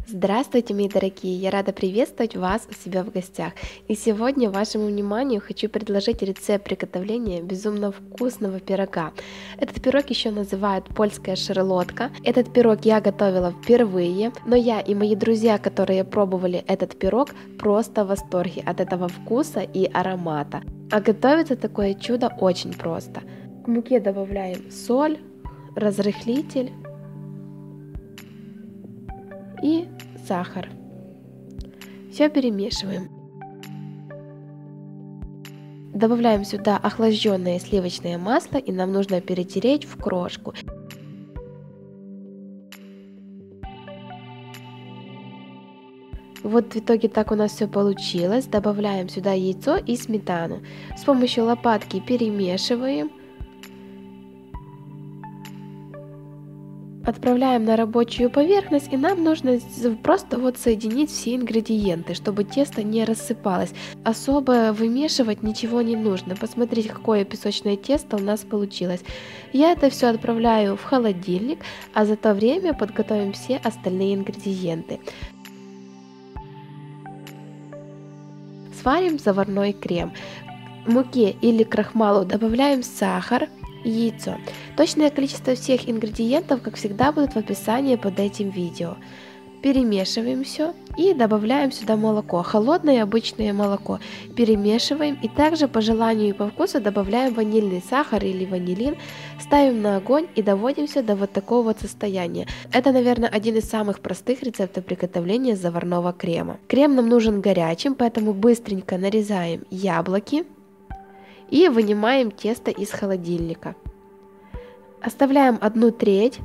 Здравствуйте, мои дорогие! Я рада приветствовать вас у себя в гостях. И сегодня вашему вниманию хочу предложить рецепт приготовления безумно вкусного пирога. Этот пирог еще называют польская шарлотка. Этот пирог я готовила впервые, но я и мои друзья, которые пробовали этот пирог, просто в восторге от этого вкуса и аромата. А готовится такое чудо очень просто. К муке добавляем соль, разрыхлитель и сахар. Все перемешиваем. Добавляем сюда охлажденное сливочное масло, и нам нужно перетереть в крошку. Вот в итоге так у нас все получилось. Добавляем сюда яйцо и сметану. С помощью лопатки перемешиваем. Отправляем на рабочую поверхность, и нам нужно просто соединить все ингредиенты, чтобы тесто не рассыпалось. Особо вымешивать ничего не нужно. Посмотрите, какое песочное тесто у нас получилось. Я это все отправляю в холодильник, а за то время подготовим все остальные ингредиенты. Сварим заварной крем. В муке или крахмалу добавляем сахар, яйцо. Точное количество всех ингредиентов, как всегда, будет в описании под этим видео. Перемешиваем все и добавляем сюда молоко, холодное обычное молоко. Перемешиваем и также по желанию и по вкусу добавляем ванильный сахар или ванилин. Ставим на огонь и доводим все до вот такого вот состояния. Это, наверное, один из самых простых рецептов приготовления заварного крема. Крем нам нужен горячим, поэтому быстренько нарезаем яблоки и вынимаем тесто из холодильника. Оставляем 1/3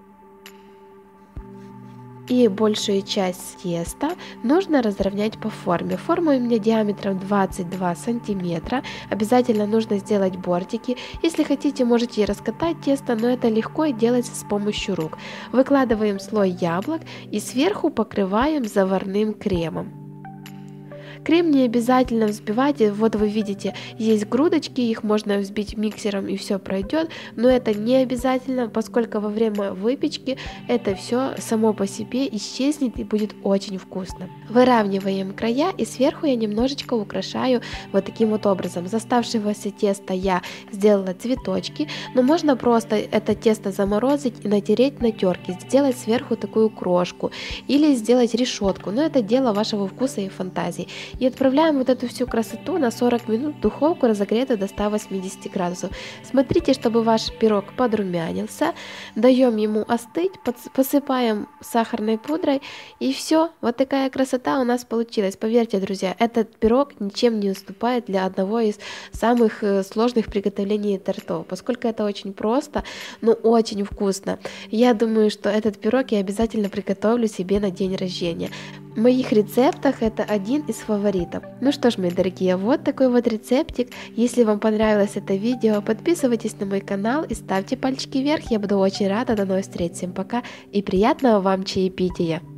и большую часть теста нужно разровнять по форме. Форма у меня диаметром 22 сантиметра. Обязательно нужно сделать бортики. Если хотите, можете раскатать тесто, но это легко и делается с помощью рук. Выкладываем слой яблок и сверху покрываем заварным кремом. Крем не обязательно взбивать, вот вы видите, есть грудочки, их можно взбить миксером и все пройдет, но это не обязательно, поскольку во время выпечки это все само по себе исчезнет и будет очень вкусно. Выравниваем края и сверху я немножечко украшаю вот таким вот образом. Из оставшегося теста я сделала цветочки, но можно просто это тесто заморозить и натереть на терке, сделать сверху такую крошку или сделать решетку, но это дело вашего вкуса и фантазии. И отправляем вот эту всю красоту на 40 минут в духовку, разогретую до 180 градусов. Смотрите, чтобы ваш пирог подрумянился. Даем ему остыть, посыпаем сахарной пудрой, и все. Вот такая красота у нас получилась. Поверьте, друзья, этот пирог ничем не уступает для одного из самых сложных приготовлений тортов, поскольку это очень просто, но очень вкусно. Я думаю, что этот пирог я обязательно приготовлю себе на день рождения. В моих рецептах это один из фаворитов. Ну что ж, мои дорогие, вот такой вот рецептик. Если вам понравилось это видео, подписывайтесь на мой канал и ставьте пальчики вверх. Я буду очень рада. До новых встреч. Всем пока и приятного вам чаепития.